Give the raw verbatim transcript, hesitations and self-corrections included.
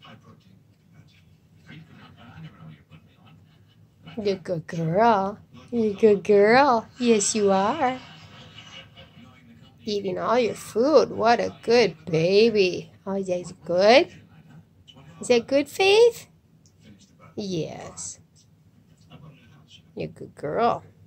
You're a good girl. You're a good girl. Yes, you are. Eating all your food. What a good baby. Oh, is that good? Is that good, Faith? Yes. You're a good girl.